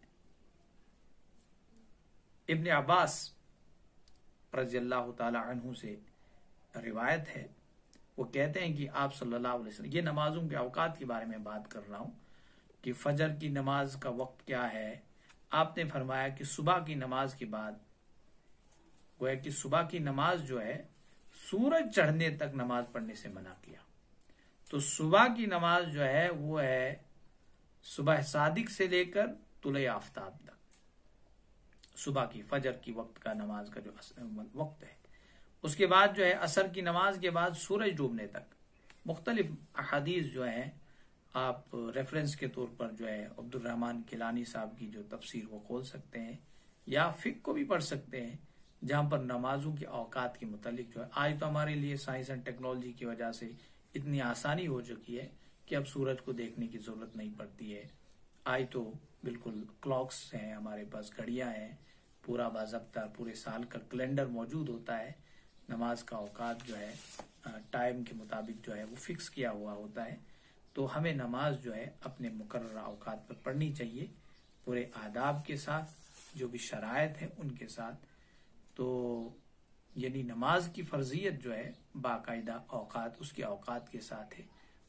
ابن عباس رضی اللہ تعالی عنہ سے روایت ہے، وہ کہتے ہیں کہ آپ صلی اللہ علیہ وسلم، یہ نمازوں کے اوقات کے بارے میں بات کر رہا ہوں کہ فجر کی نماز کا وقت کیا ہے، آپ نے فرمایا کہ صبح کی نماز کے بعد، گویا کہ صبح کی نماز جو ہے سورج چڑھنے تک نماز پڑھنے سے منع کیا۔ تو صبح کی نماز جو ہے وہ ہے صبح صادق سے لے کر طلوع آفتاب تک، صبح کی فجر کی وقت کا نماز کا جو وقت ہے۔ اس کے بعد جو ہے عصر کی نماز کے بعد سورج ڈوبنے تک۔ مختلف احادیث جو ہیں آپ ریفرنس کے طور پر جو ہے عبد الرحمن کیلانی صاحب کی جو تفسیر وہ کھول سکتے ہیں، یا فقہ کو بھی پڑھ سکتے ہیں، جہاں پر نمازوں کے اوقات کے متعلق جو ہے، آج تو ہمارے لیے سائنس اینڈ ٹیکنالوجی کی وجہ سے اتنی آسانی ہو چکی ہے کہ اب سورج کو دیکھنے کی ضرورت نہیں پڑتی ہے، آج تو بالکل کلاکس ہیں ہمارے پاس، گھڑیاں ہیں، پورا باضابطہ پورے سال کا کیلنڈر موجود ہوتا ہے، نماز کا اوقات جو ہے ٹائم کے مطابق جو ہے وہ فکس کیا ہوا ہوتا ہے۔ تو ہمیں نماز جو ہے اپنے مقررہ اوقات پر پڑھنی چاہیے، پورے آداب کے ساتھ، جو بھی شرائط ہیں ان کے ساتھ۔ تو یعنی نماز کی فرضیت جو ہے باقاعدہ اوقات، اس کے اوقات کے ساتھ ہے،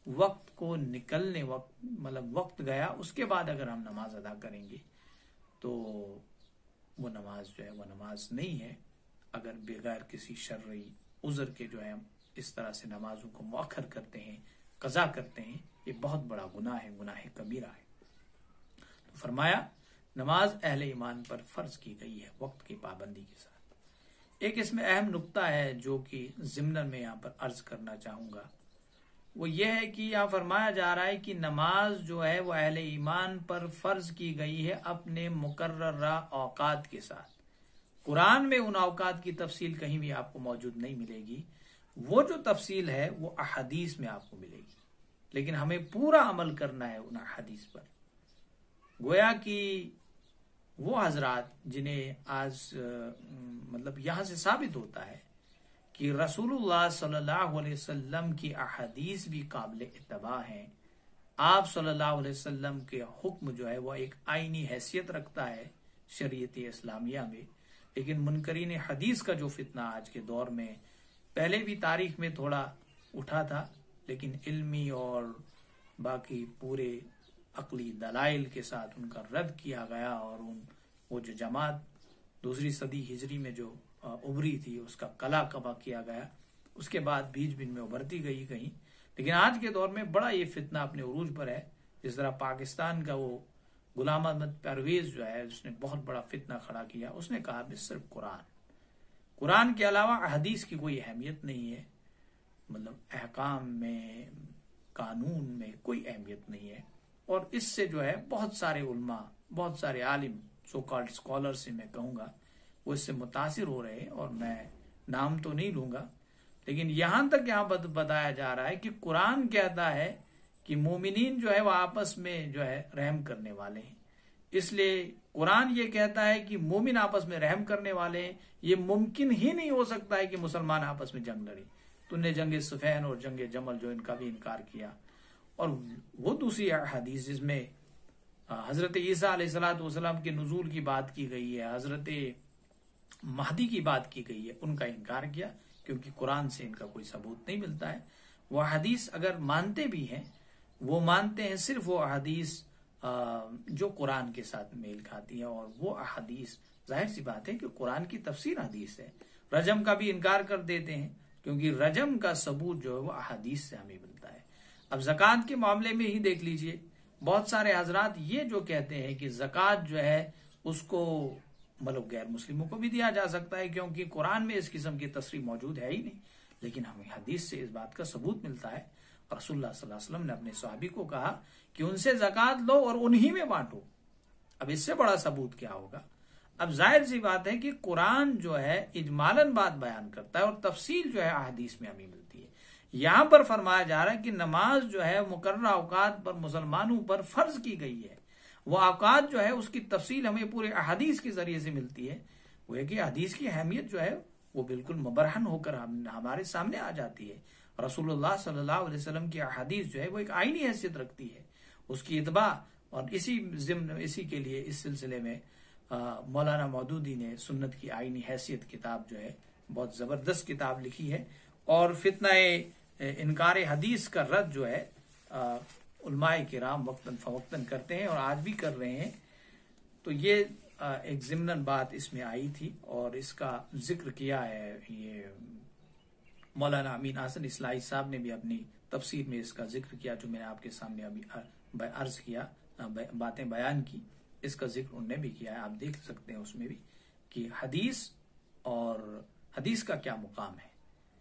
وقت کو نکلنے مطلب وقت گیا اس کے بعد اگر ہم نماز ادا کریں گے تو وہ نماز جو ہے وہ نماز نہیں ہے. اگر بغیر کسی شرعی عذر کے جو ہے ہم اس طرح سے نمازوں کو مؤخر کرتے ہیں، قضا کرتے ہیں، یہ بہت بڑا گناہ ہے، گناہ کبیرہ ہے. تو فرمایا نماز اہل ایمان پر فرض کی گئی ہے وقت کی پابندی کے ساتھ. ایک اس میں اہم نقطہ ہے جو کہ ضمن میں یہاں پر عرض کرنا چاہوں گا، وہ یہ ہے کہ یہاں فرمایا جا رہا ہے کہ نماز جو ہے وہ اہل ایمان پر فرض کی گئی ہے اپنے مقررہ اوقات کے ساتھ. قرآن میں ان اوقات کی تفصیل کہیں بھی آپ کو موجود نہیں ملے گی. وہ جو تفصیل ہے وہ احادیث میں آپ کو ملے گی، لیکن ہمیں پورا عمل کرنا ہے ان احادیث پر. گویا کہ وہ حضرات جنہیں آج مطلب یہاں سے ثابت ہوتا ہے کہ رسول اللہ صلی اللہ علیہ وسلم کی احادیث بھی قابل اتباع ہیں. آپ صلی اللہ علیہ وسلم کے حکم جو ہے وہ ایک آئینی حیثیت رکھتا ہے شریعت اسلامیہ میں. لیکن منکرین حدیث کا جو فتنہ آج کے دور میں پہلے بھی تاریخ میں تھوڑا اٹھا تھا، لیکن علمی اور باقی پورے عقلی دلائل کے ساتھ ان کا رد کیا گیا، اور وہ جو جماعت دوسری صدی ہجری میں جو ابھری تھی اس کا کلا کبا کیا گیا. اس کے بعد بیچ بیچ میں ابھرتی گئی کہیں. لیکن آج کے دور میں بڑا یہ فتنہ اپنے عروج پر ہے. جس طرح پاکستان کا وہ غلام احمد پرویز جو ہے اس نے بہت بڑا فتنہ کھڑا کیا. اس نے کہا کہ صرف قرآن کے علاوہ حدیث کی کوئی اہمیت نہیں ہے، مطلب احکام میں قانون میں کوئی اہمیت نہیں ہے. اور اس سے جو ہے بہت سارے علماء، بہت سارے عالم، سو کالڈ اسکالر سے میں کہوں گا، وہ اس سے متاثر ہو رہے ہیں. اور میں نام تو نہیں لوں گا، لیکن یہاں تک یہاں بتایا جا رہا ہے کہ قرآن کہتا ہے کہ مومنین جو ہے وہ آپس میں جو ہے رحم کرنے والے ہیں. اس لیے قرآن یہ کہتا ہے کہ مومن آپس میں رحم کرنے والے ہیں. یہ ممکن ہی نہیں ہو سکتا ہے کہ مسلمان آپس میں جنگ لڑے. تو نے جنگ صفین اور جنگ جمل جو ان کا بھی انکار کیا. اور وہ دوسری حدیث جس میں حضرت عیسیٰ علیہ الصلوۃ والسلام کے نزول کی بات کی گئی ہے، حضرت مہدی کی بات کی گئی ہے، ان کا انکار کیا کیونکہ قرآن سے ان کا کوئی ثبوت نہیں ملتا ہے. وہ حدیث اگر مانتے بھی ہیں، وہ مانتے ہیں صرف وہ حدیث جو قرآن کے ساتھ میل کھاتی ہے. اور وہ احادیث ظاہر سی بات ہے کہ قرآن کی تفسیر حدیث ہے. رجم کا بھی انکار کر دیتے ہیں کیونکہ رجم کا ثبوت جو ہے وہ احادیث سے ہمیں ملتا ہے. اب زکوٰۃ کے معاملے میں ہی دیکھ لیجئے، بہت سارے حضرات یہ جو کہتے ہیں کہ زکوٰۃ جو ہے اس کو مطلب غیر مسلموں کو بھی دیا جا سکتا ہے کیونکہ قرآن میں اس قسم کی تصریح موجود ہے ہی نہیں. لیکن ہمیں حدیث سے اس بات کا ثبوت ملتا ہے. رسول اللہ صلی اللہ علیہ وسلم نے اپنے صحابی کو کہا کہ ان سے زکوٰۃ لو اور انہی میں بانٹو. اب اس سے بڑا ثبوت کیا ہوگا؟ اب ظاہر سی بات ہے کہ قرآن جو ہے اجمالاً بات بیان کرتا ہے اور تفصیل جو ہے احادیث میں ہمیں ملتی ہے. یہاں پر فرمایا جا رہا ہے کہ نماز جو ہے مقررہ اوقات پر مسلمانوں پر فرض کی گئی ہے. وہ اوقات جو ہے اس کی تفصیل ہمیں پورے احادیث کے ذریعے سے ملتی ہے. وہ ہے کہ حدیث کی اہمیت جو ہے وہ بالکل مبرہن ہو کر ہمارے سامنے آ جاتی ہے. رسول اللہ صلی اللہ علیہ وسلم کی احادیث جو ہے وہ ایک آئینی حیثیت رکھتی ہے. اس کی اتباع، اور اسی کے لیے اس سلسلے میں مولانا مودودی نے سنت کی آئینی حیثیت کتاب جو ہے بہت زبردست کتاب لکھی ہے. اور فتنہ انکار حدیث کا رد جو ہے علماء کرام وقتاً فوقتاً کرتے ہیں اور آج بھی کر رہے ہیں. تو یہ ایک ضمناً بات اس میں آئی تھی اور اس کا ذکر کیا ہے یہ مولانا امین حسن اصلاحی صاحب نے بھی اپنی تفسیر میں اس کا ذکر کیا، جو میں نے آپ کے سامنے ابھی عرض کیا، باتیں بیان کی. اس کا ذکر انہوں نے بھی کیا ہے. آپ دیکھ سکتے ہیں اس میں بھی کہ حدیث اور حدیث کا کیا مقام ہے.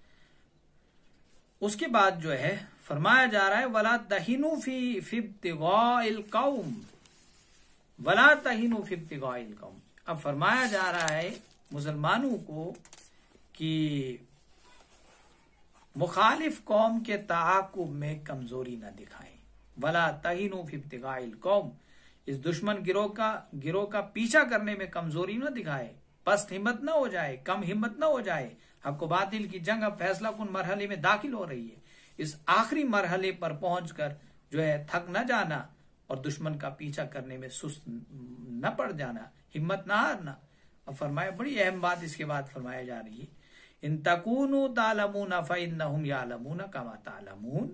اس کے بعد جو ہے فرمایا جا رہا ہے وَلَا تَهِنُوا فِي ابْتِغَاءِ الْقَوْمِ وَلَا تَهِنُوا فِي ابْتِغَاءِ الْقَوْمِ. اب فرمایا جا رہا ہے مسلمانوں کو کہ مخالف قوم کے تعاقب میں کمزوری نہ دکھائیں. وَلَا تَهِنُوا فِي ابْتِغَاءِ الْقَوْمِ، اس دشمن گروہ کا پیچھا کرنے میں کمزوری نہ دکھائے، پست ہمت نہ ہو جائے، کم ہمت نہ ہو جائے. حق و باطل کی جنگ اب فیصلہ کن مرحلے میں داخل ہو رہی ہے. اس آخری مرحلے پر پہنچ کر جو ہے تھک نہ جانا اور دشمن کا پیچھا کرنے میں سست نہ پڑ جانا، ہمت نہ ہارنا. اب فرمایا بڑی اہم بات اس کے بعد فرمایا جا رہی ہے، ان تکونوا تعلمون فانہم یعلمون کما تعلمون.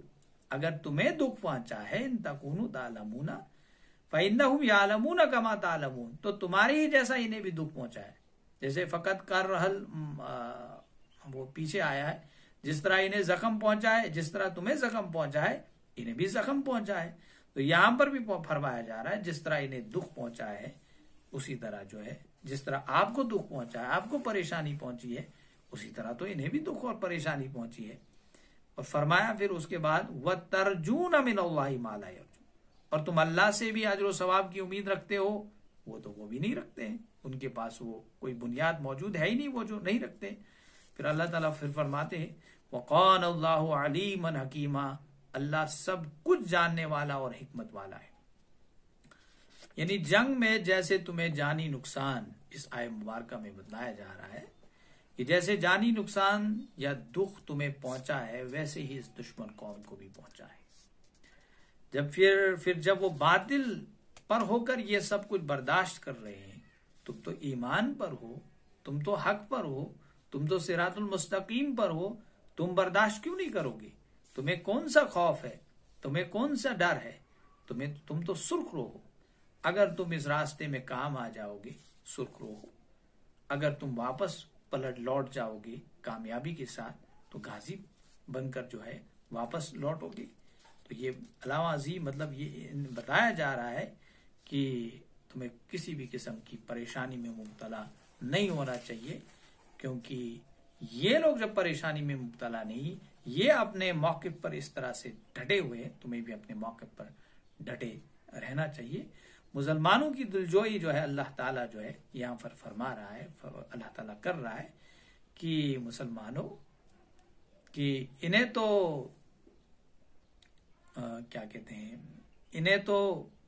अगर तुम्हें दुख पहुंचा है इन तकूनु तालमूना फइन्नहुम यालमूना कमा तालमून, तो तुम्हारे ही जैसा इन्हें भी दुख पहुंचा है। जैसे फकत कर रहल वो पीछे आया है, जिस तरह इन्हें जख्म पहुंचा है, जिस तरह तुम्हें जख्म पहुंचा है इन्हें भी जख्म पहुंचा है। तो यहां पर भी फरमाया जा रहा है जिस तरह इन्हें दुख पहुंचा है उसी तरह जो है, जिस तरह आपको दुख पहुंचा है, आपको परेशानी पहुंची है, उसी तरह तो इन्हें भी दुख और परेशानी पहुंची है। और फरमाया फिर उसके बाद व तरजून मिनल्लाहि मा ला यरजून, और तुम अल्लाह से भी अजर सवाब की उम्मीद रखते हो, वो तो वो भी नहीं रखते हैं, उनके पास वो कोई बुनियाद मौजूद है ही नहीं, वो जो नहीं रखते। फिर अल्लाह ताला फिर फरमाते हैं वकान अल्लाहु अलीमन हकीमा, अल्लाह सब कुछ जानने वाला और हिकमत वाला है। यानी जंग में जैसे तुम्हें जानी नुकसान इस आय मुबारक में बताया जा रहा है कि जैसे जानी नुकसान या दुख तुम्हें पहुंचा है वैसे ही इस दुश्मन कौम को भी पहुंचा है। जब फिर जब वो बातिल पर होकर ये सब कुछ बर्दाश्त कर रहे हैं, तुम तो ईमान पर हो, तुम तो हक पर हो, तुम तो सिरातुल मुस्तकीम पर हो, तुम बर्दाश्त क्यों नहीं करोगे? तुम्हें कौन सा खौफ है, तुम्हें कौन सा डर है? तुम तो सुरखरो हो। अगर तुम इस रास्ते में काम आ जाओगे सुरखरो हो, अगर तुम वापस पलट लौट जाओगे कामयाबी के साथ तो गाजी बनकर जो है वापस लौटोगे। तो ये अलावा अजीम मतलब ये बताया जा रहा है कि तुम्हें किसी भी किस्म की परेशानी में मुब्तला नहीं होना चाहिए, क्योंकि ये लोग जब परेशानी में मुब्तला नहीं, ये अपने मौके पर इस तरह से डटे हुए, तुम्हें भी अपने मौके पर डटे रहना चाहिए। मुसलमानों की दिलजोई जो है अल्लाह ताला जो है यहाँ पर फरमा रहा है, अल्लाह ताला कर रहा है कि मुसलमानों कि इन्हें तो क्या कहते हैं, इन्हें तो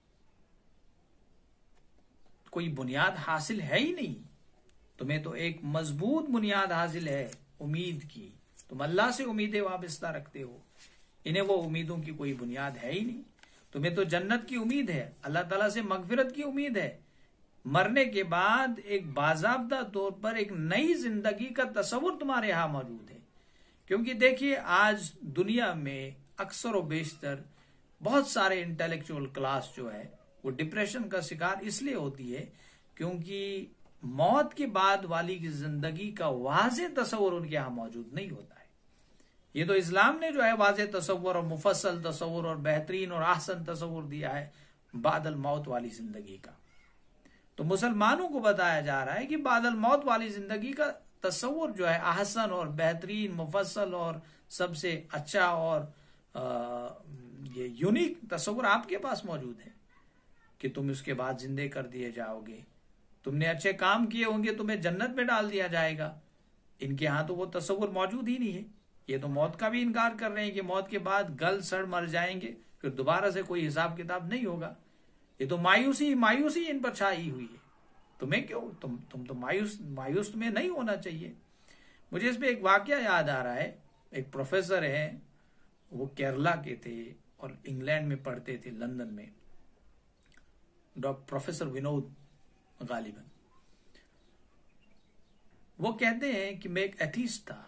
कोई बुनियाद हासिल है ही नहीं, तुम्हें तो एक मजबूत बुनियाद हासिल है उम्मीद की, तुम अल्लाह से उम्मीदें वाबस्ता रखते हो, इन्हें वो उम्मीदों की कोई बुनियाद है ही नहीं। तुम्हें तो जन्नत की उम्मीद है, अल्लाह ताला से मगफिरत की उम्मीद है, मरने के बाद एक बाज़ाब्ता तौर पर एक नई जिंदगी का तस्वुर तुम्हारे यहाँ मौजूद है। क्योंकि देखिए आज दुनिया में अक्सर और बेशतर बहुत सारे इंटेलेक्चुअल क्लास जो है वो डिप्रेशन का शिकार इसलिए होती है क्योंकि मौत के बाद वाली की जिंदगी का वाज़े तस्वुर उनके यहाँ मौजूद नहीं होता है। ये तो इस्लाम ने जो है वाज़े तस्वुर और मुफस्सल तस्वुर और बेहतरीन और आहसन तस्वुर दिया है बादल मौत वाली जिंदगी का। तो मुसलमानों को बताया जा रहा है कि बादल मौत वाली जिंदगी का तस्वुर जो है आहसन और बेहतरीन मुफस्सल और सबसे अच्छा और ये यूनिक तस्वुर आपके पास मौजूद है कि तुम उसके बाद जिंदे कर दिए जाओगे, तुमने अच्छे काम किए होंगे, तुम्हें जन्नत में डाल दिया जाएगा। इनके यहाँ तो वो तस्वुर मौजूद ही नहीं है। ये तो मौत का भी इनकार कर रहे हैं कि मौत के बाद गल सड़ मर जाएंगे, फिर दोबारा से कोई हिसाब किताब नहीं होगा। ये तो मायूसी इन पर छाई हुई है। तुम्हें क्यों, तुम तो मायूस तुम्हें नहीं होना चाहिए। मुझे इस पे एक वाकया याद आ रहा है। एक प्रोफेसर है, वो केरला के थे और इंग्लैंड में पढ़ते थे, लंदन में, प्रोफेसर विनोद गालिबन। वो कहते हैं कि मैं एक एथीस्ट था,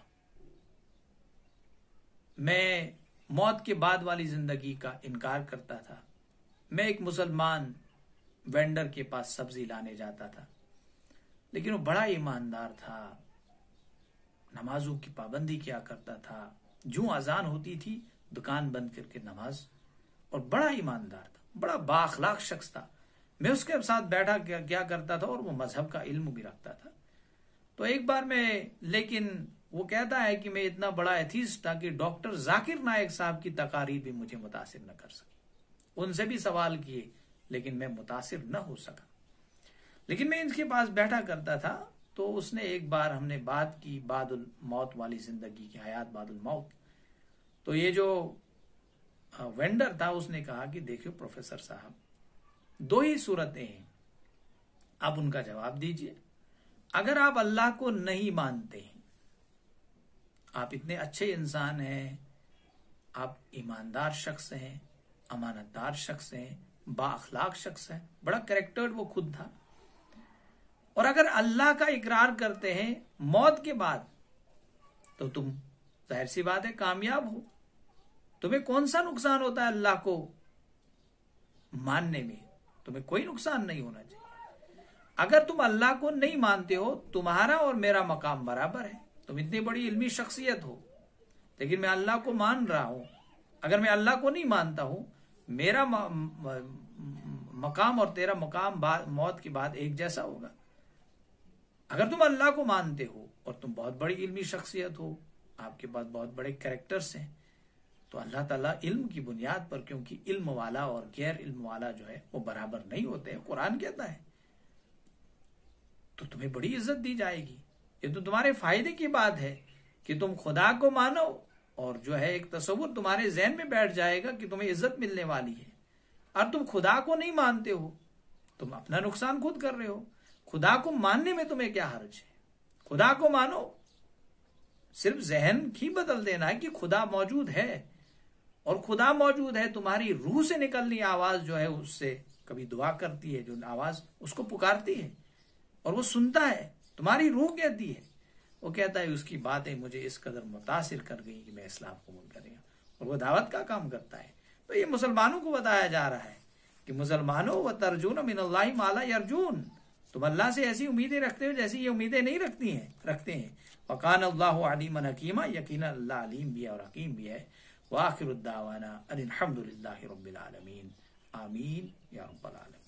मैं मौत के बाद वाली जिंदगी का इनकार करता था। मैं एक मुसलमान वेंडर के पास सब्जी लाने जाता था, लेकिन वो बड़ा ईमानदार था, नमाजों की पाबंदी किया करता था, जूं अजान होती थी दुकान बंद करके नमाज, और बड़ा ईमानदार था, बड़ा बाअखलाक शख्स था। मैं उसके साथ बैठा क्या करता था और वो मजहब का इल्म भी रखता था। तो एक बार लेकिन वो कहता है कि मैं इतना बड़ा एथीस्ट था कि डॉक्टर जाकिर नायक साहब की तकारीर भी मुझे मुतासिर न कर सकी। उनसे भी सवाल किए लेकिन मैं मुतासिर न हो सका। लेकिन मैं इनके पास बैठा करता था, तो उसने एक बार हमने बात की बादुल मौत वाली जिंदगी की, हयात बादुल मौत। तो ये जो वेंडर था उसने कहा कि देखियो प्रोफेसर साहब, दो ही सूरतें हैं, आप उनका जवाब दीजिए। अगर आप अल्लाह को नहीं मानते हैं, आप इतने अच्छे इंसान हैं, आप ईमानदार शख्स हैं, अमानतदार शख्स हैं, बाअखलाक शख्स हैं, बड़ा कैरेक्टर्ड वो खुद था, और अगर अल्लाह का इकरार करते हैं मौत के बाद, तो तुम जाहिर सी बात है कामयाब हो। تمہیں کون سا نقصان ہوتا ہے اللہ کو ماننے میں؟ تمہیں کوئی نقصان نہیں ہونا چاہیے۔ اگر تم اللہ کو نہیں مانتے ہو، تمہارا اور میرا مقام برابر ہے۔ تم اتنی بڑی علمی شخصیت ہو، لیکن میں اللہ کو مان رہا ہوں۔ اگر میں اللہ کو نہیں مانتا ہوں، میرا مقام اور تیرا مقام موت کے بعد ایک جیسا ہوگا۔ اگر تم اللہ کو مانتے ہو اور تم بہت بڑی علمی شخصیت ہو، آپ کے پاس بہت بڑے کریکٹرز ہیں، تو اللہ تعالیٰ علم کی بنیاد پر، کیونکہ علم والا اور غیر علم والا جو ہے وہ برابر نہیں ہوتے ہیں، قرآن کہتا ہے، تو تمہیں بڑی عزت دی جائے گی۔ یہ تو تمہارے فائدے کی بات ہے کہ تم خدا کو مانو، اور جو ہے ایک تصور تمہارے ذہن میں بیٹھ جائے گا کہ تمہیں عزت ملنے والی ہے۔ اور تم خدا کو نہیں مانتے ہو، تم اپنا نقصان خود کر رہے ہو۔ خدا کو ماننے میں تمہیں کیا حرج ہے؟ خدا کو مانو، صرف ذہن ہی بدل دینا ہے کہ خدا موجود ہے، اور خدا موجود ہے، تمہاری روح سے نکلنی آواز جو ہے اس سے کبھی دعا کرتی ہے، جو آواز اس کو پکارتی ہے اور وہ سنتا ہے، تمہاری روح کہتی ہے، وہ کہتا ہے اس کی باتیں مجھے اس قدر متاثر کر گئی کہ میں اسلام قبول کروں، اور وہ دعوت کا کام کرتا ہے۔ تو یہ مسلمانوں کو بتایا جا رہا ہے کہ مسلمانوں و ترجون من اللہ ما لا یرجون، تم اللہ سے ایسی امیدیں رکھتے ہو جیسی یہ امیدیں نہیں رکھتے ہیں۔ وکان اللہ علیما حکیما، یقینا اللہ علیم بھی ہے اور حکیم بھی ہے۔ وآخر الدعوانا ان الحمد للہ رب العالمین، آمین یا رب العالمین۔